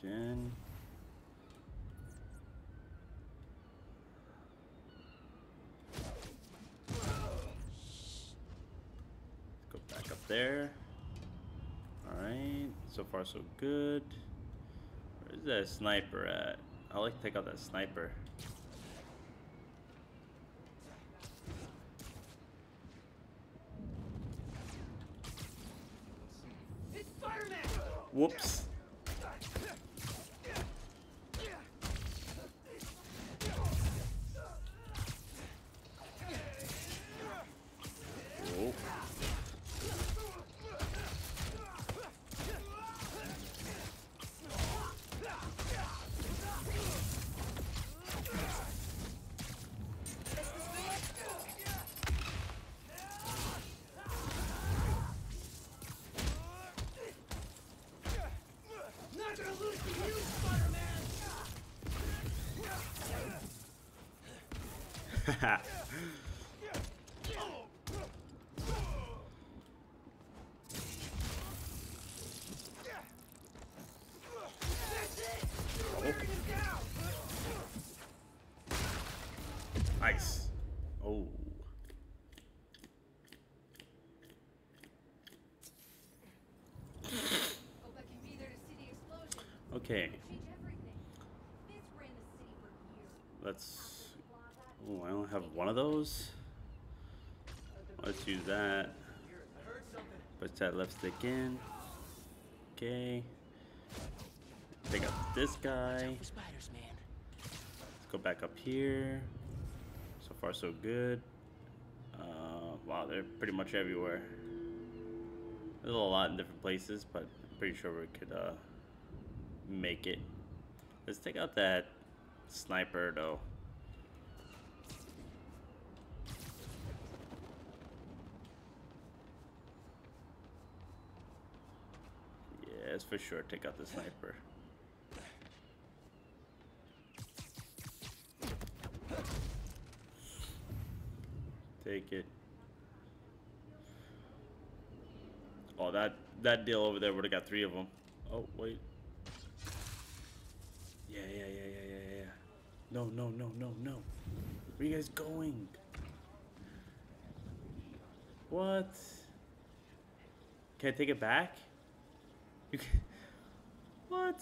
in. Go back up there. Alright, so far so good. Where's that sniper at? I like to take out that sniper. It's Spiderman! Whoops. Whoa. Not gonna lose to you, Spider-Man! Haha. That's it! Wearing him down! Nice. Oh. Hope I can be there to see the explosion. Okay. Change everything. This ran the city for years. Let's. Oh, I only have one of those. Let's use that. Put that left stick in. Okay. Take out this guy. Spiders, man. Let's go back up here. So far, so good. Wow, they're pretty much everywhere. There's a lot in different places, but I'm pretty sure we could make it. Let's take out that sniper, though. Yes, for sure. Take out the sniper. Take it. Oh, that deal over there would have got 3 of them. Oh, wait. Yeah. No. Where are you guys going? What? Can I take it back? You can. What?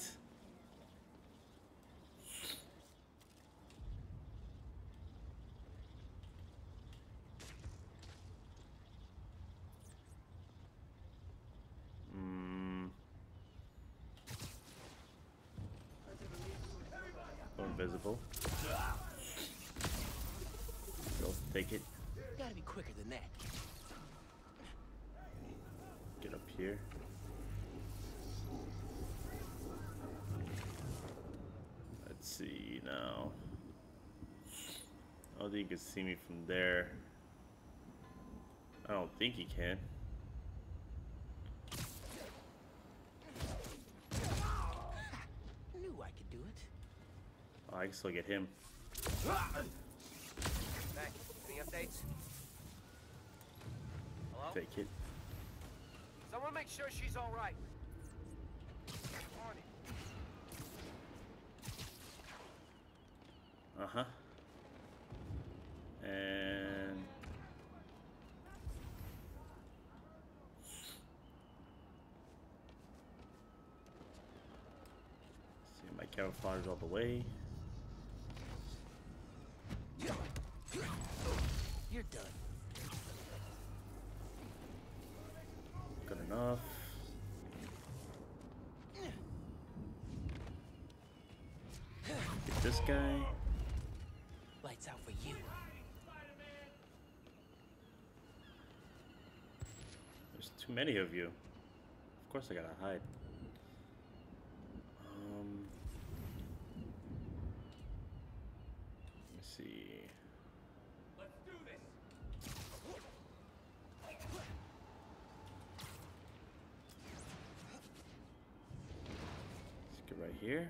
Go invisible. Go take it. Gotta be quicker than that. Get up here. Let's see now. I don't think you can see me from there. I don't think he can. Knew I could do it. Oh, I can still get him. Back. Any updates? Hello? Take it. Someone make sure she's all right. On it. Uh-huh. And see my camouflage all the way. You're done. Good enough. Get this guy. Lights out for you. There's too many of you. Of course I gotta hide. Let me see. Let's do this. Let's get right here.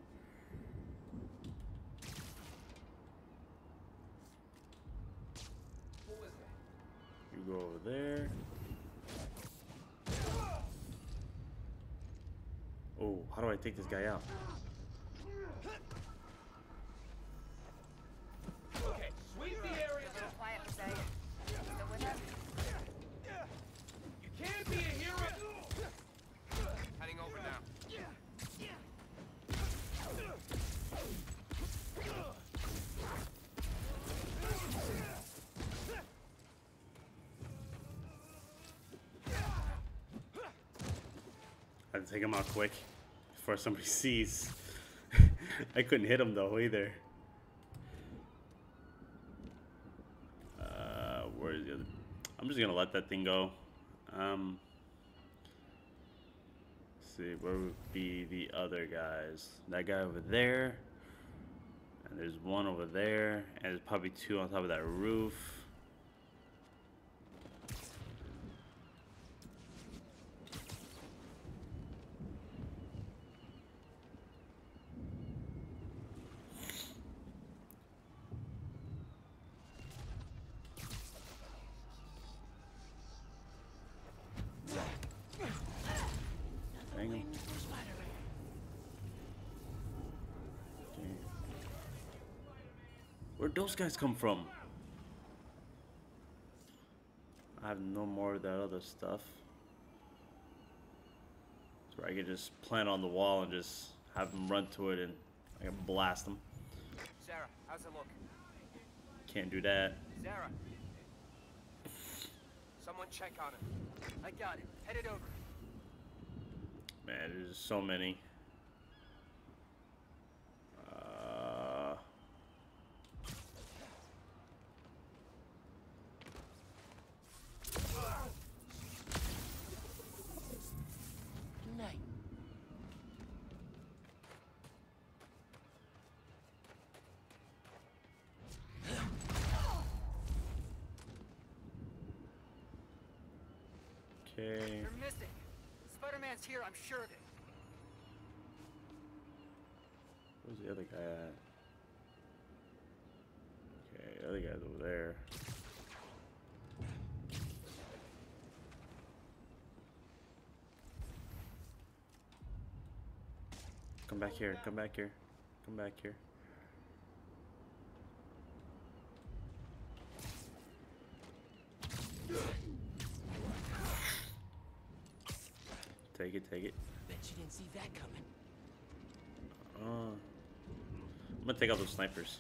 What was that? You go over there. Oh. Oh, how do I take this guy out? Okay, sweep the area. Little quiet, Jose. Still with us? You can't be a hero. Heading over now. I had to take him out quick before somebody sees. I couldn't hit him though either. Where's the other? I'm just gonna let that thing go. Let's see, where would be the other guys? That guy over there, and there's one over there, and there's probably two on top of that roof. Dang 'em. Okay. Where'd those guys come from? I have no more of that other stuff. So I could just plant on the wall and just have them run to it and I can blast them. Sarah, how's it look? Can't do that. Sarah. Someone check on him. I got it. Headed over. Man, there's so many. Night. Okay. You're missing. Spider-Man's here, I'm sure of it. Where's the other guy at? Okay, the other guy's over there. Come back here, come back here, come back here. Take it, take it. Bet you didn't see that coming. I'm gonna take out those snipers.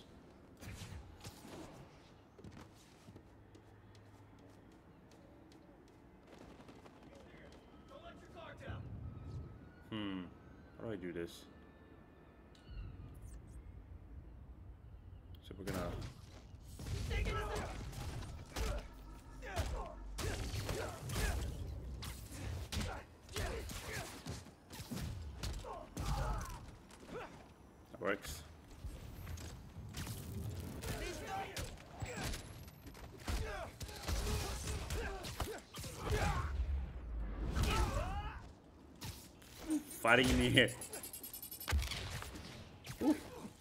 Don't let your guard down. How do I do this? So we're gonna... That works. Fighting in the air. Ooh.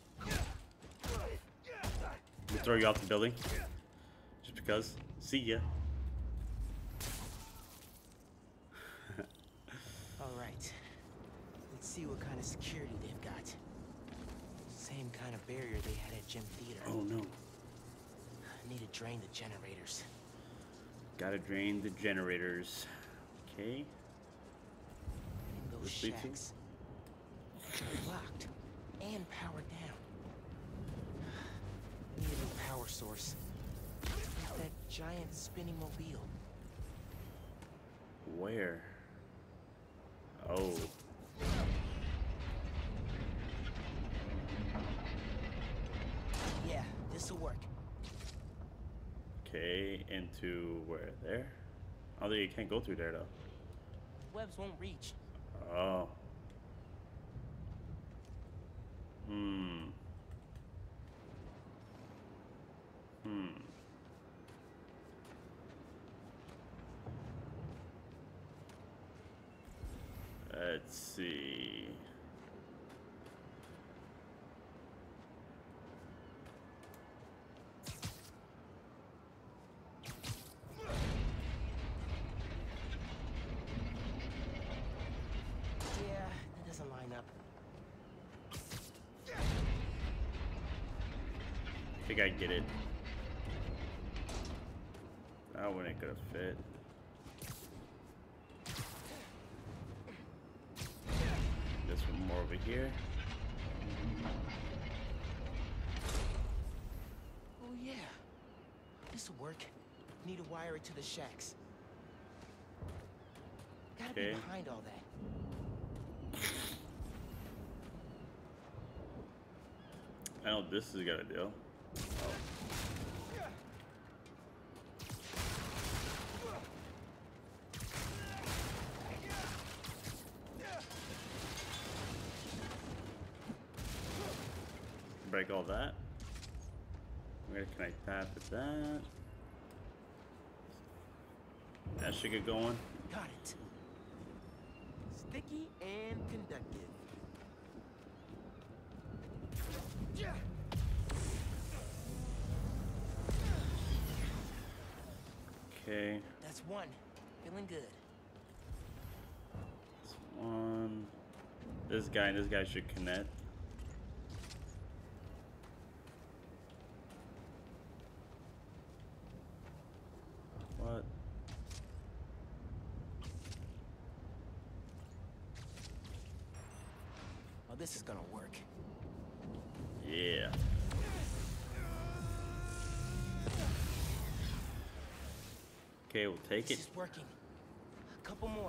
We'll throw you off the building. Just because. See ya. Alright. Let's see what kind of security they've got. Same kind of barrier they had at Gym Theater. Oh no. I need to drain the generators. Gotta drain the generators. Okay. And those This leads to- shacks are locked and powered down. Need a new power source. Like that giant spinning mobile. Where? Oh. Yeah, this'll work. Okay, into where? There? Oh, you can't go through there though. Webs won't reach. Oh. Let's see. Yeah, that doesn't line up. I think I get it. That one ain't gonna fit. This one more over here. Oh yeah, this'll work. Need to wire it to the shacks. Gotta be Okay. behind all that. I know this is gonna do. Break all that. We're gonna connect that to that. That should get going. Got it. Sticky and conductive. Okay. That's one. Feeling good. This one. This guy and this guy should connect. What? Oh, this is gonna work. Yeah. Okay, we'll take This it. is working. A couple more.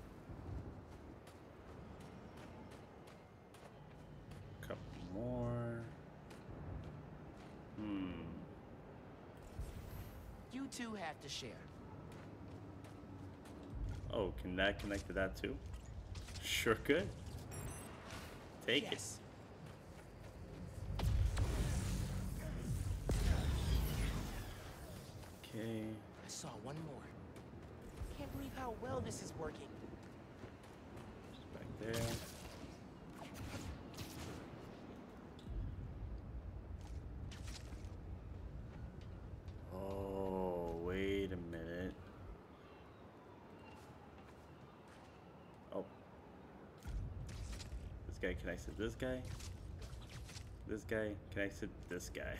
Couple more. You two have to share. Oh, can that connect to that too? Sure could. Take it. Yes. Okay. I saw one more. Can't believe how well this is working. Back there. Oh, wait a minute. Oh. This guy connects to this guy. This guy connects to this guy.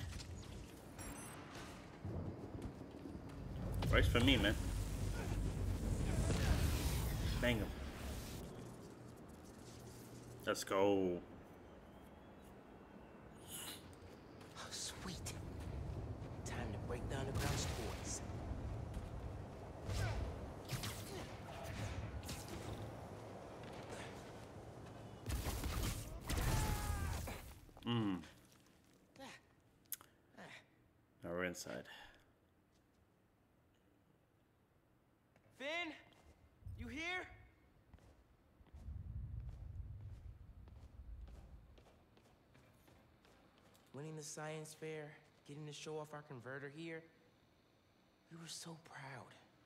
Works for me, man. Bang him. Let's go. Oh, sweet. Time to break the underground's toys. Now we're inside. Finn, you here? Winning the science fair, getting to show off our converter here. We were so proud.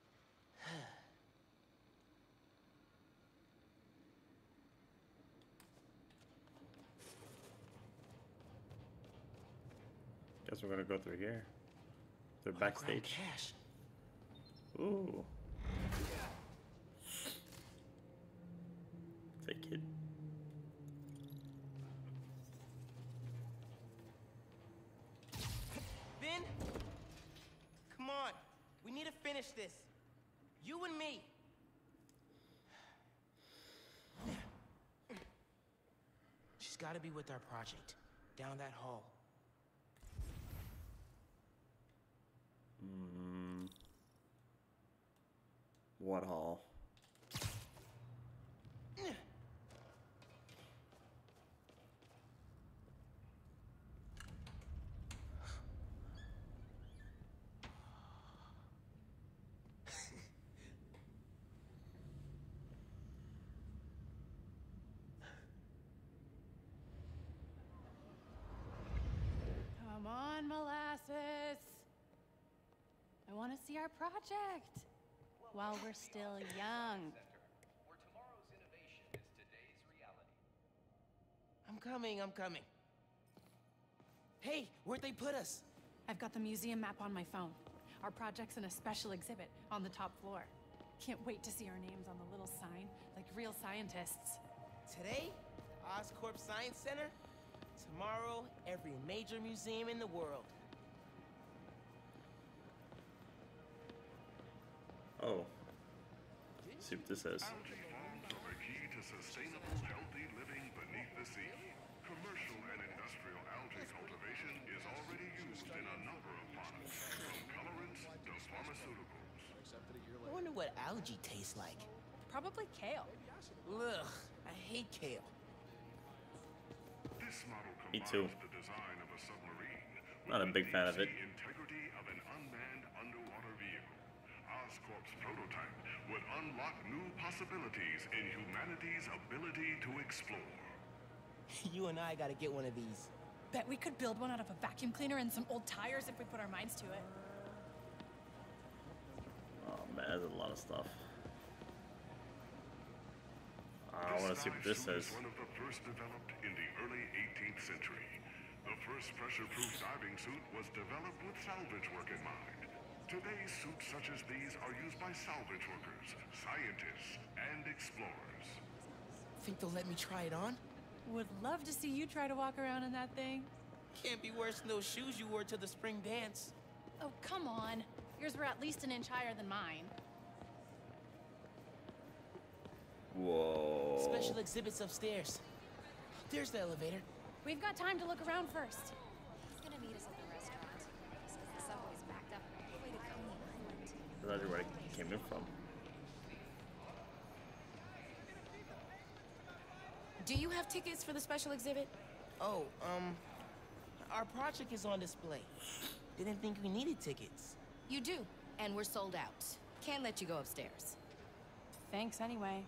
Guess we're gonna go through here. They're Underground backstage. cash. Ooh. Take it. Finn, come on. We need to finish this. You and me. She's got to be with our project. Down that hall. What hall? Come on, molasses. I want to see our project while we're still young. Where tomorrow's innovation is today's reality. I'm coming. Hey, where'd they put us? I've got the museum map on my phone. Our project's in a special exhibit on the top floor. Can't wait to see our names on the little sign, like real scientists. Today? Warp Science Center. Tomorrow, every major museum in the world. Oh. Let's see what this is. Algae farms are the key to sustainable, healthy living beneath the sea. Commercial and industrial algae cultivation is already used in a number of products, from colorants to pharmaceuticals. I wonder what algae tastes like. Probably kale. Ugh, I hate kale. This model Me combines too. the design of a submarine Not a big fan of it. the integrity of an unmanned underwater vehicle. Oscorp's prototype would unlock new possibilities in humanity's ability to explore. You and I gotta get one of these. Bet we could build one out of a vacuum cleaner and some old tires if we put our minds to it. Oh man, there's a lot of stuff. I want to see what this says. One of the first developed in the early 18th century. The first pressure-proof diving suit was developed with salvage work in mind. Today's suits such as these are used by salvage workers, scientists, and explorers. Think they'll let me try it on? Would love to see you try to walk around in that thing. Can't be worse than those shoes you wore to the spring dance. Oh, come on. Yours were at least an inch higher than mine. Whoa. Special exhibits upstairs. There's the elevator. We've got time to look around first. He's gonna meet us at the restaurant. Just 'cause the subway's backed up all the way to Coney Island. That's where it came in from. Do you have tickets for the special exhibit? Oh, our project is on display. Didn't think we needed tickets. You do, and we're sold out. Can't let you go upstairs. Thanks anyway.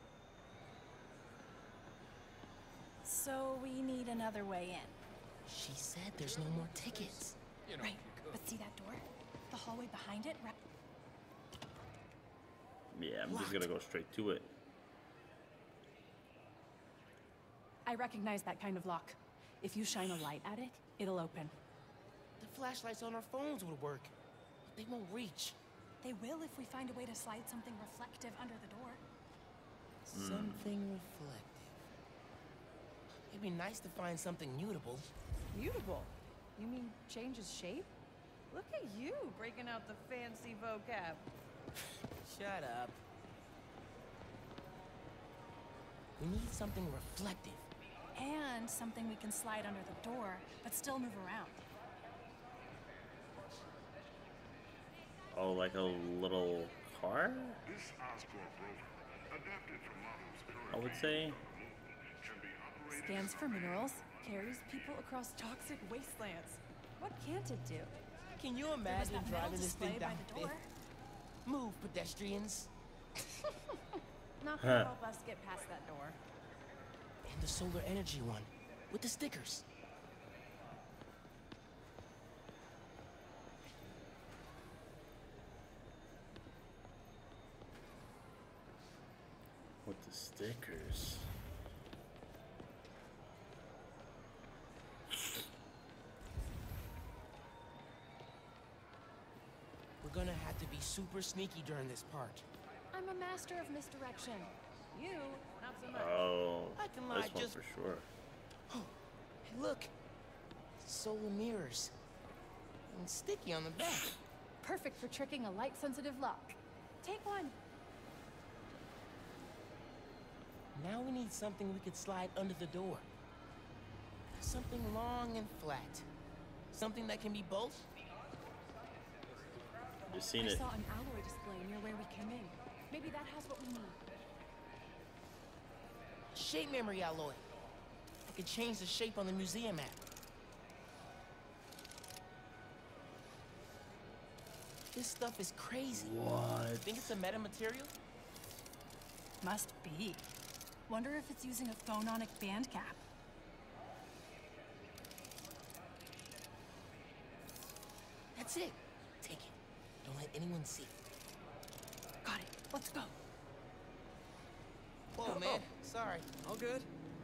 So we need another way in. She said there's no more tickets. Right, but see that door? The hallway behind it? Right. Yeah, I'm just gonna go straight to it. I recognize that kind of lock. If you shine a light at it, it'll open. The flashlights on our phones would work. But they won't reach. They will if we find a way to slide something reflective under the door. Something reflective. It'd be nice to find something mutable. Mutable? You mean changes shape? Look at you breaking out the fancy vocab. Shut up. We need something reflective. And something we can slide under the door, but still move around. Oh, like a little car? This Oscorp rover, adapted from models currently I would say. on the moon, can be operated Scans for minerals, carries people across toxic wastelands. What can't it do? Can you There was imagine that metal driving this display thing by down the door. Move, pedestrians. Not gonna help us get past that door. And the solar energy one, with the stickers. With the stickers. We're gonna have to be super sneaky during this part. I'm a master of misdirection. You, not so much. Oh, I can lie this one just- for sure. Hey, look. Solar mirrors. And sticky on the back. Perfect for tricking a light-sensitive lock. Take one. Now we need something we could slide under the door. Something long and flat. Something that can be both. Just seen I it. saw an alloy display near where we came in. Maybe that has what we need. Shape memory alloy. I could change the shape on the museum map. This stuff is crazy. What? Think it's a metamaterial? Must be. Wonder if it's using a phononic band cap. That's it. Take it. Don't let anyone see. Got it. Let's go. Whoa, man. Sorry. All good?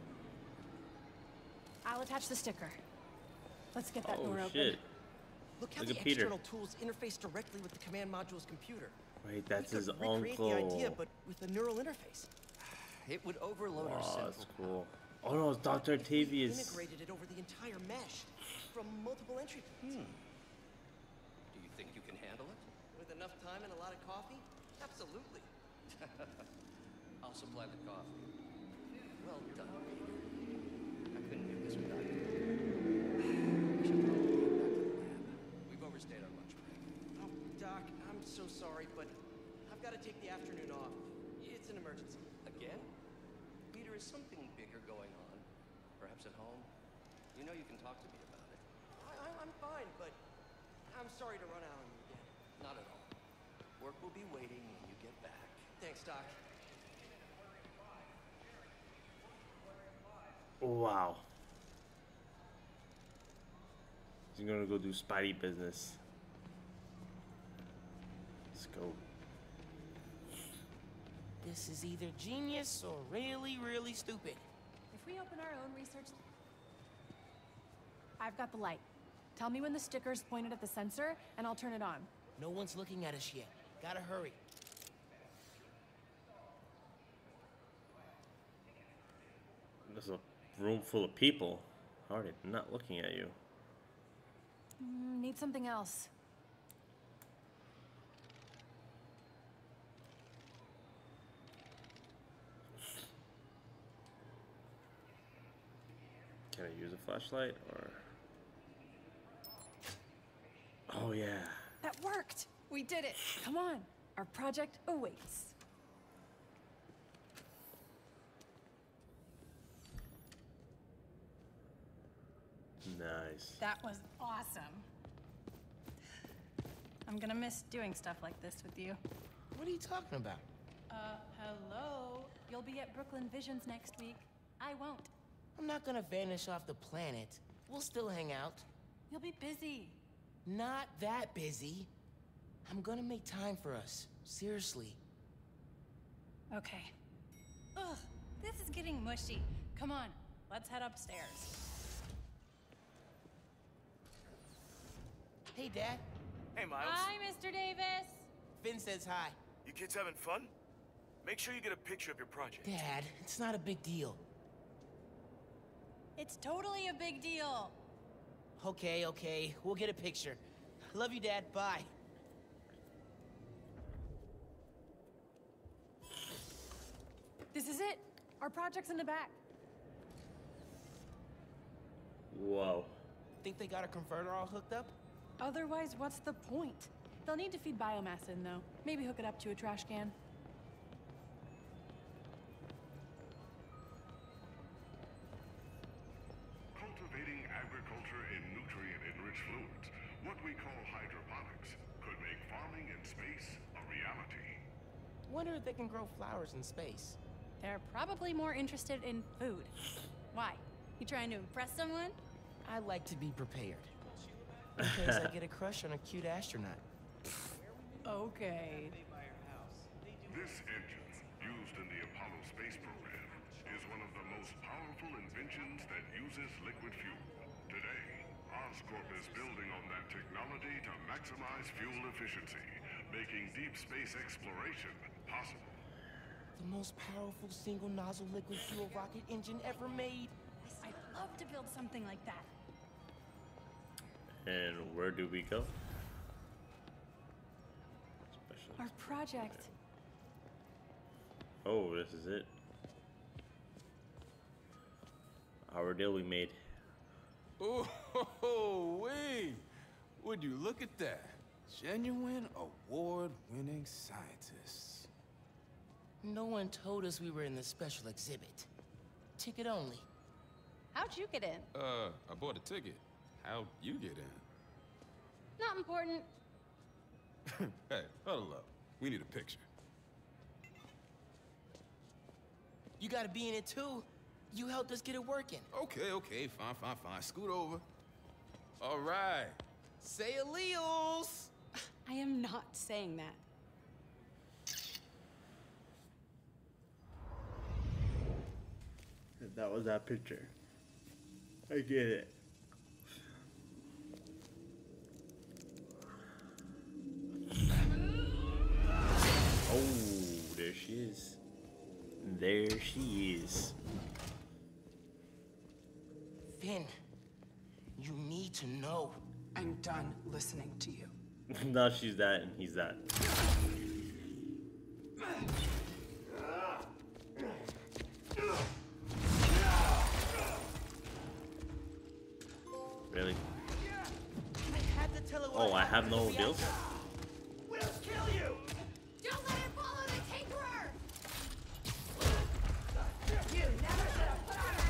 I'll attach the sticker. Let's get that door Oh open. shit. Look how Look the at Peter. external tools interface directly with the command module's computer. Wait, that's We his could recreate the idea, uncle. but with a neural interface. It would overload our Oh, central that's cool. Oh no, it's Dr. Octavius. Integrated it over the entire mesh from multiple entry points. Do you think you can handle it? With enough time and a lot of coffee? Absolutely. I'll supply the coffee. Well done, Peter. I couldn't do this without you. We should probably get back to the lab. We've overstayed our lunch break. Oh, Doc, I'm so sorry, but I've got to take the afternoon off. It's an emergency. Again? Peter, is something bigger going on? Perhaps at home? You know you can talk to me about it. I'm fine, but I'm sorry to run out on you again. Not at all. Work will be waiting when you get back. Thanks, Doc. Wow. He's gonna go do Spidey business. Let's go. This is either genius or really, really stupid. If we open our own research... I've got the light. Tell me when the sticker's pointed at the sensor, and I'll turn it on. No one's looking at us yet. Gotta hurry. There's a room full of people. How are they not looking at you? Need something else. Can I use a flashlight or? Oh yeah. That worked! We did it! Come on! Our project awaits. Nice. That was awesome. I'm gonna miss doing stuff like this with you. What are you talking about? Hello? You'll be at Brooklyn Visions next week. I won't. I'm not gonna vanish off the planet. We'll still hang out. You'll be busy. Not that busy. I'm gonna make time for us. Seriously. Okay. Ugh, this is getting mushy. Come on, let's head upstairs. Hey, Dad. Hey, Miles. Hi, Mr. Davis. Finn says hi. You kids having fun? Make sure you get a picture of your project. Dad, it's not a big deal. It's totally a big deal. Okay, okay. We'll get a picture. Love you, Dad. Bye. This is it. Our project's in the back. Whoa. Think they got a converter all hooked up? Otherwise, what's the point? They'll need to feed biomass in, though. Maybe hook it up to a trash can. Cultivating agriculture in nutrient-enriched fluids, what we call hydroponics, could make farming in space a reality. Wonder if they can grow flowers in space. They're probably more interested in food. Why? You trying to impress someone? I like to be prepared. In case I get a crush on a cute astronaut. Okay. This engine, used in the Apollo space program, is one of the most powerful inventions that uses liquid fuel. Today, Oscorp is building on that technology to maximize fuel efficiency, making deep space exploration possible. The most powerful single nozzle liquid fuel rocket engine ever made. I'd love to build something like that. And where do we go? Special Our project. Oh, this is it. Our deal we made. Oh, wait! Would you look at that? Genuine award-winning scientists. No one told us we were in the special exhibit. Ticket only. How'd you get in? I bought a ticket. How'd you get in? Not important. Hey, huddle up. We need a picture. You gotta be in it too. You helped us get it working. Okay, fine. Scoot over. All right. Say alleles. I am not saying that. That was that picture. I get it. Oh, there she is. There she is. Finn, you need to know. I'm done listening to you. No, she's that and he's that. Really? Oh, I have no deals? We'll kill you! Don't let her follow the Tinkerer! You never should have put on that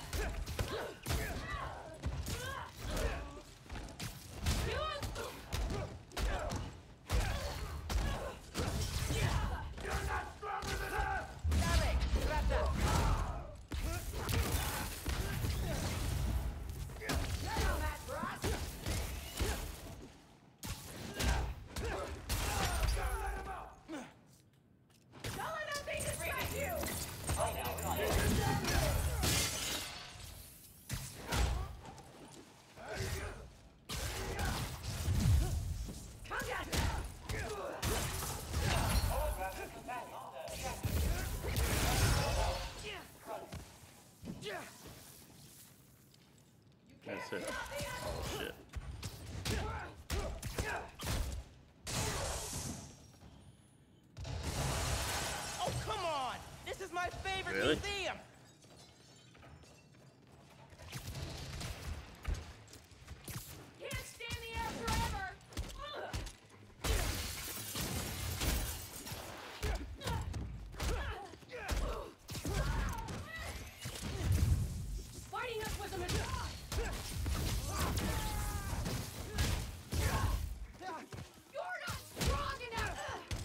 You're not stronger than her! Dale, trata! Get on that, Ross! That's it. Oh shit. Oh, come on! This is my favorite Really? museum! Can't stand the air forever! Fighting us was a mistake! You're not strong enough!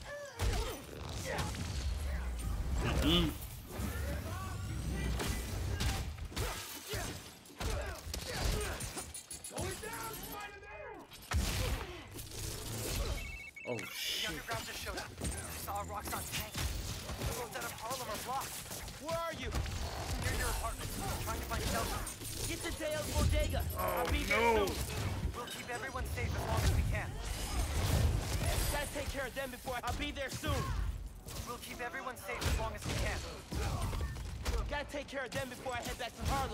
Oh shit. The underground just showed up. I saw a Roxxon tank. The roads out of Harlem are blocked. Where are you? Near your apartment. Trying to find shelter. Get to Dale's bodega. I'll be there soon. We'll keep everyone safe as long as we can. Gotta take care of them before I'll be there soon. We'll keep everyone safe as long as we can. Gotta take care of them before I head back to Harlem.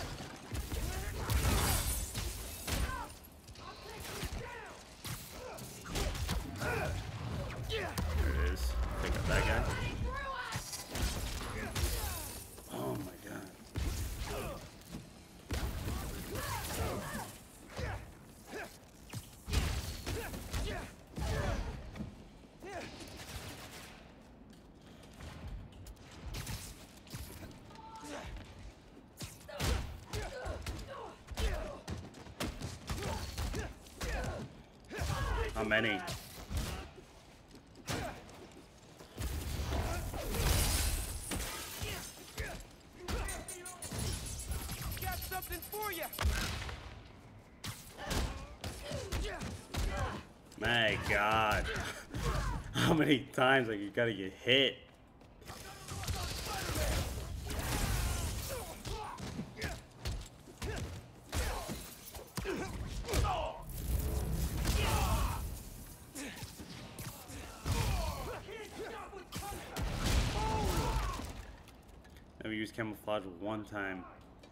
There it is. Pick up that guy. Oh my god. How many? Got something for you. My god. How many times like you gotta get hit? Never use camouflage one time.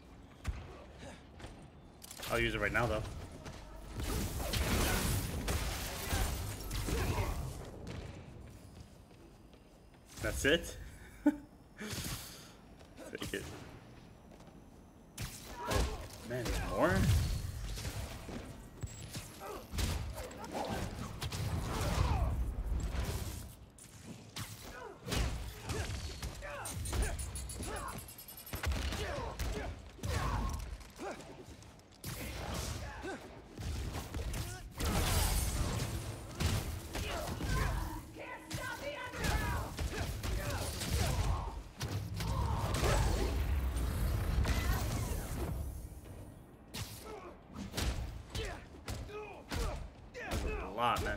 I'll use it right now though. That's it? Take it. Oh, man, there's more? Man.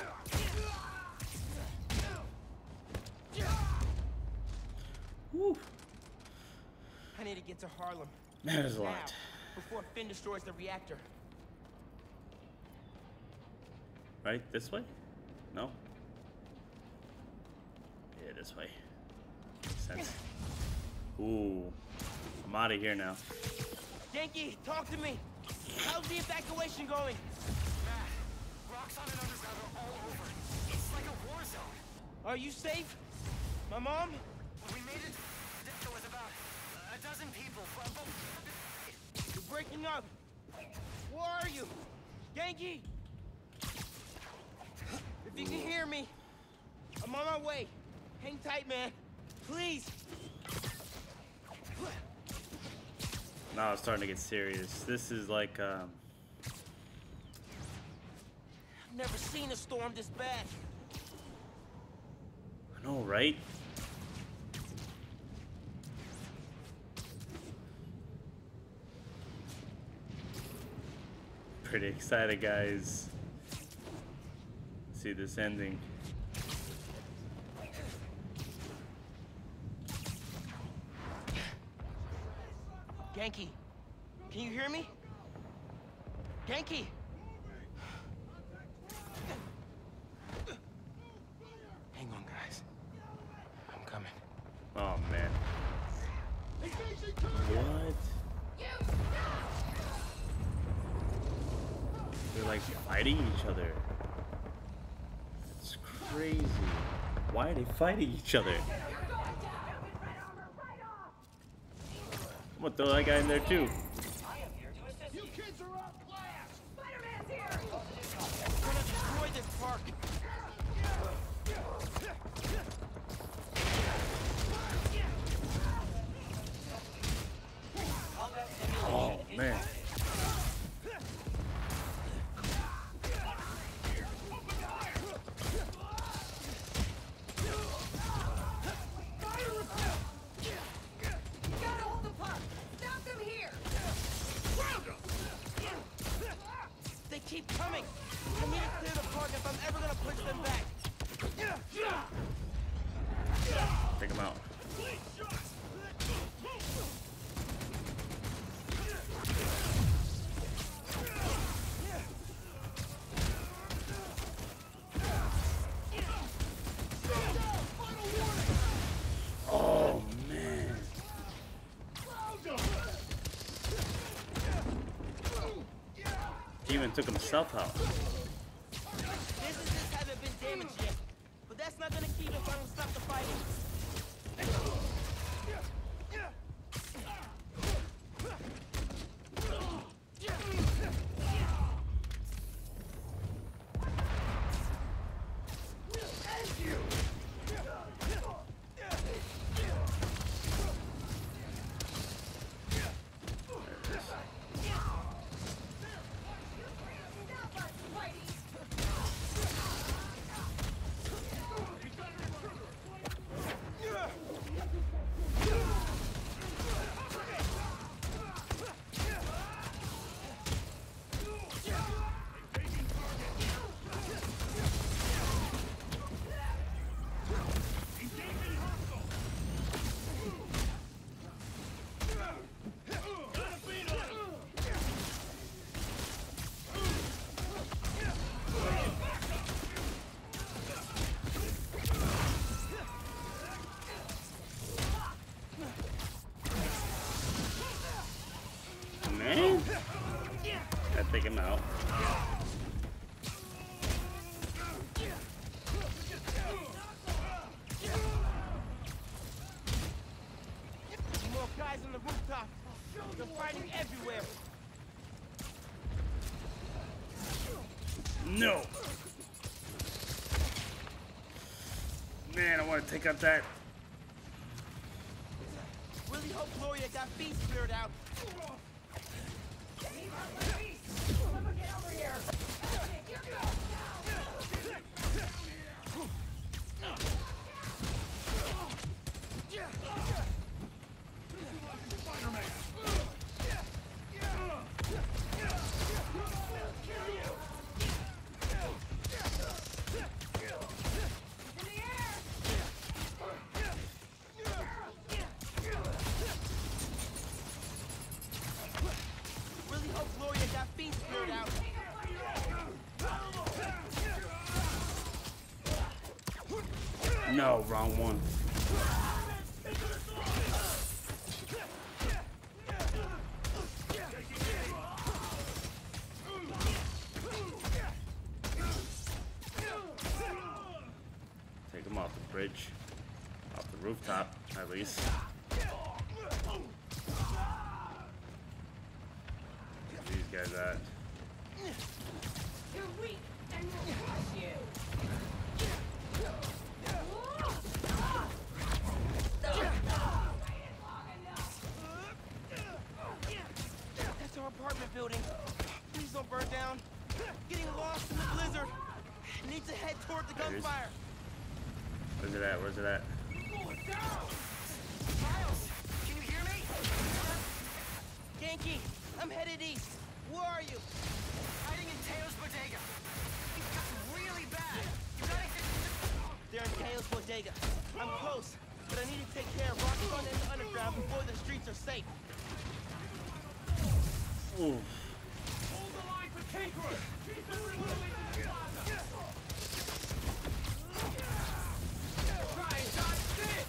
Woo. I need to get to Harlem. Man, there's a now, lot. before Finn destroys the reactor. Right? This way? No? Yeah, this way. Makes sense. Ooh. I'm out of here now. Genki, talk to me. How's the evacuation going? Roxxon and underground are all over. It's like a war zone. Are you safe? My mom? When we made it, there was about a dozen people. You're breaking up. Where are you? Genki! If you can hear me, I'm on my way. Hang tight, man. Please. Now it's starting to get serious. This is like, I've never seen a storm this bad. I know, right? Pretty excited, guys. See this ending. Genki, can you hear me? Genki! Hang on, guys. I'm coming. Oh, man. What? They're like fighting each other. It's crazy. Why are they fighting each other? I'm gonna throw that guy in there too. You kids are outclassed! Spider-Man's here! We're gonna destroy this park. Oh, man. They keep coming. I need to clear the park if I'm ever gonna push them back. Take him out. Oh, man. He even took himself out. Businesses haven't been damaged yet, but that's not gonna keep if I don't stop the fighting. Man. Gotta take him out. More guys on the rooftop. They're fighting everywhere. No. Man, I want to take out that. Really hope Gloria got beast cleared out. Get over here! Really hope Gloria got beast cleared out. No, wrong one. bridge. Off the rooftop, at least. Where these guys at? You're weak, and we'll crush you. That's our apartment building. Please don't burn down. Getting lost in the blizzard. Need to head toward the gunfire. Where's it at? Where's it at? Miles, can you hear me? Genki, I'm headed east. Where are you? Hiding in Teo's bodega. It got really bad. You gotta hit... They're in Teo's bodega. I'm close, but I need to take care of Arfmann and the underground before the streets are safe. Ooh. Hold the line for Tinkerer. She's the real Try and dodge this.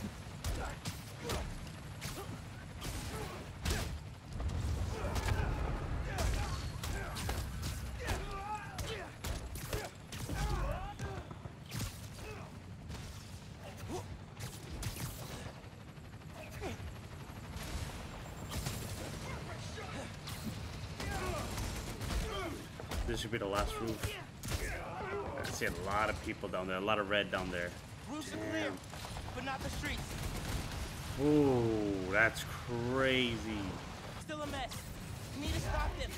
This should be the last roof. I see a lot of people down there, a lot of red down there. Roofs are clear, but not the streets. Ooh, that's crazy. Still a mess. Need to stop them.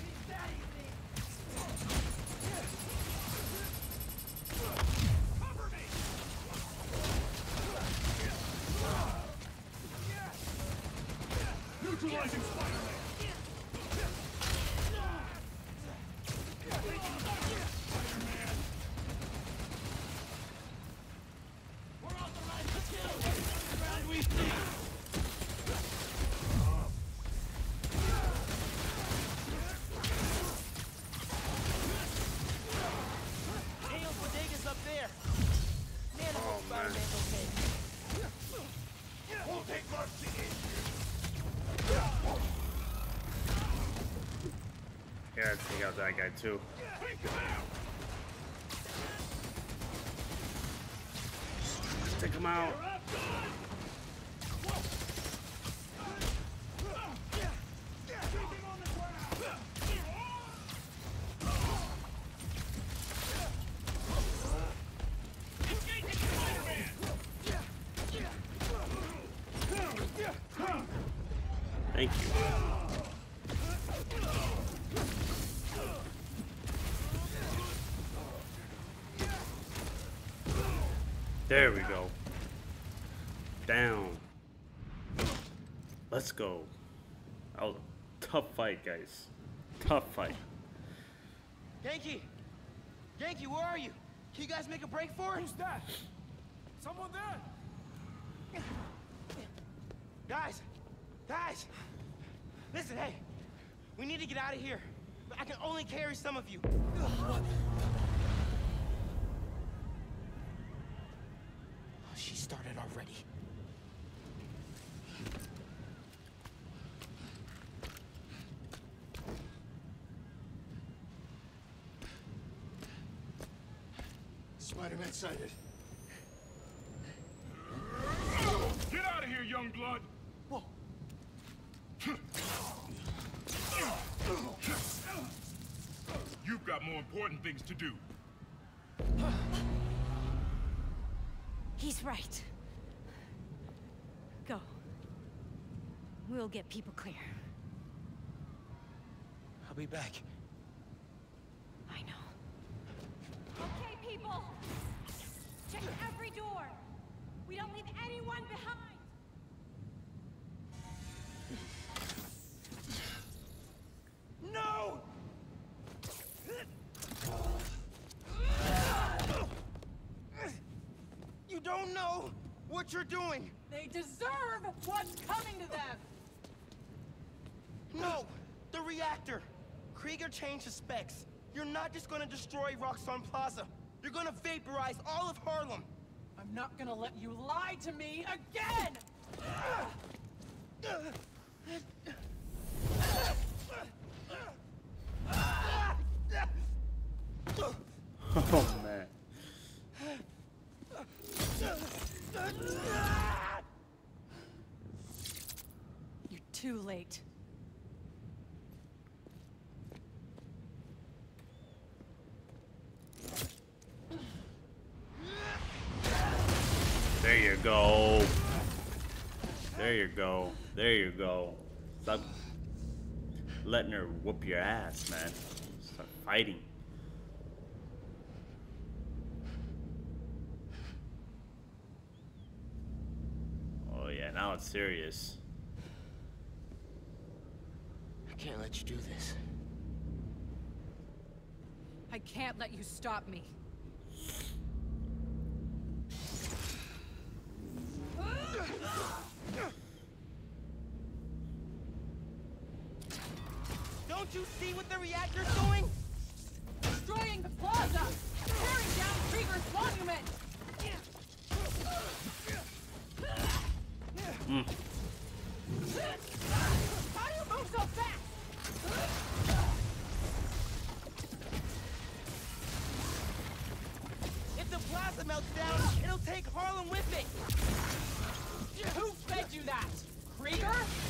Neutralizing Spiderman. Yeah, let's take out that guy too. Take him out. Thank you. There we go. Down. Let's go. That was a tough fight, guys. Tough fight. Genki! Genki, where are you? Can you guys make a break for it? Who's that? Someone there? Guys! Guys! Listen, hey. We need to get out of here. But I can only carry some of you. What? She started already. Spider-Man sighted. Get out of here, young blood! Whoa. You've got more important things to do. He's right. Go. We'll get people clear. I'll be back. I know. Okay, people. Check every door. We don't leave anyone behind. No! You don't know what you're doing. They deserve what's coming to them. No, the reactor. Krieger changed the specs. You're not just gonna destroy Roxxon Plaza. You're gonna vaporize all of Harlem. I'm not gonna let you lie to me again! Oh man. too late. There you go. There you go. There you go. Stop letting her whoop your ass, man. Start fighting. Oh yeah, now it's serious. I can't let you do this. I can't let you stop me. Don't you see what the reactor's doing? Destroying the plaza! Tearing down Krieger's monument! How do you move so fast? If the plaza melts down, it'll take Harlem with it. Who fed you that? Krieger?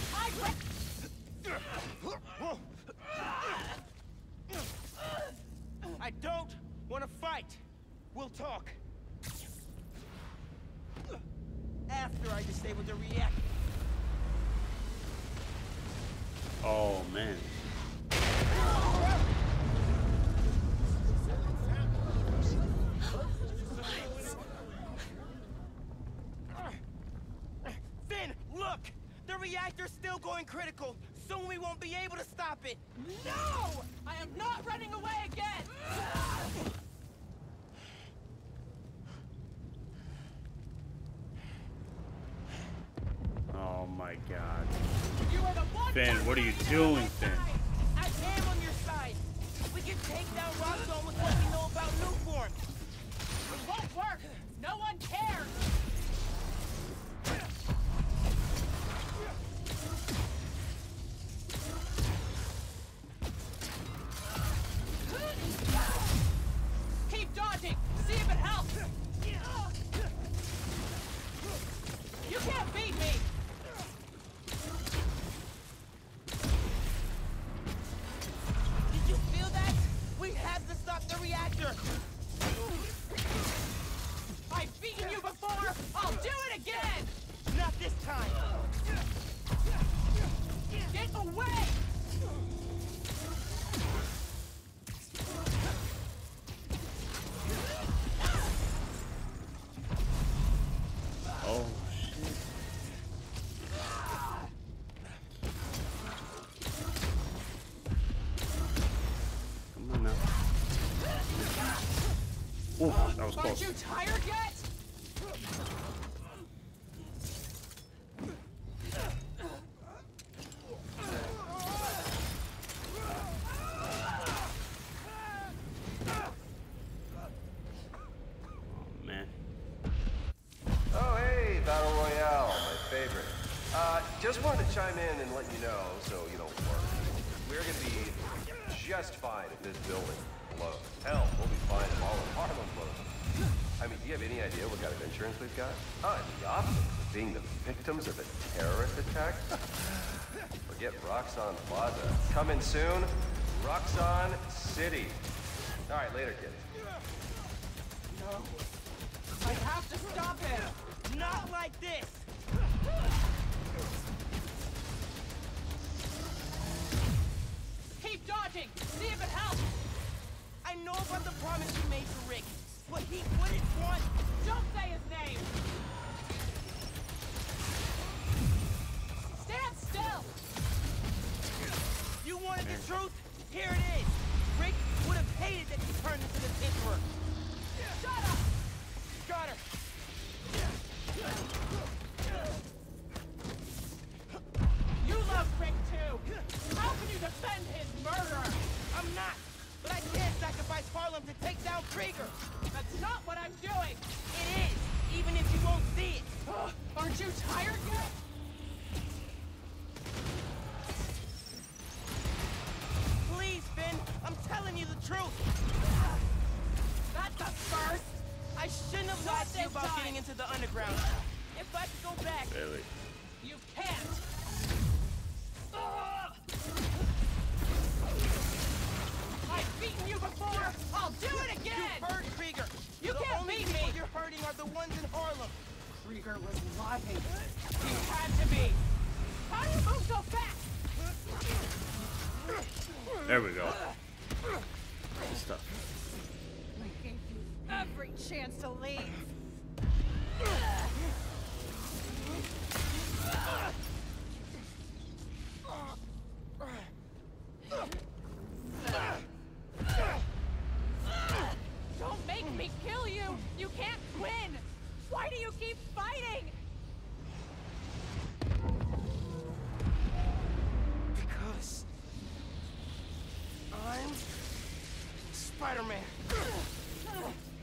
I don't want to fight. We'll talk. After I disable the reactor. Oh man. Finn, look! The reactor's still going critical. Soon we won't be able to stop it. No! I am not running away again! Oh my god. You are the one. Finn, what are you doing, Finn? I am on your side. We can take down Rockzone with what we know about Newform. It won't work! No one cares! Keep dodging! See if it helps! You can't beat me! Did you feel that? We have to stop the reactor! I've beaten you before! I'll do it again! Not this time! Get away! Oh shit. Come on now. Oh, that was close. Aren't you tired yet? Oh man. Oh, hey, Battle Royale, my favorite. Just wanted to chime in and let you know, so you don't worry. We're gonna be just fine if this building blows. Hell, we'll be fine if all of Harlem blows. I mean, do you have any idea what kind of insurance we've got? The optics of being the victims of a terrorist attack? Forget Roxxon Plaza. Coming soon, Roxxon City. All right, later, kids. No. I have to stop him! Not like this! Keep dodging! See if it helps! I know about the promise you made to Rick, but he wouldn't want... Don't say his name! Stand still! You wanted the truth? Here it is! Rick would have hated that you turned into the Emperor. Shut up! Got her! You love Rick too! How can you defend his murder? I'm not! But I can't sacrifice Harlem to take down Krieger! That's not what I'm doing! It is! Even if you won't see it! Aren't you tired yet? Please, Finn! I'm telling you the truth! That's a first! I shouldn't have lied to you about getting into the underground. If I could go back... Really? You can't! I've beaten you before! I'll do it again! You hurt Krieger! You can't beat me! You're hurting are the ones in Harlem! Krieger was lying. You had to be! How do you move so fast? There we go. Good stuff. I gave you every chance to leave. Don't make me kill you! You can't win! Why do you keep fighting? Because I'm Spider-Man.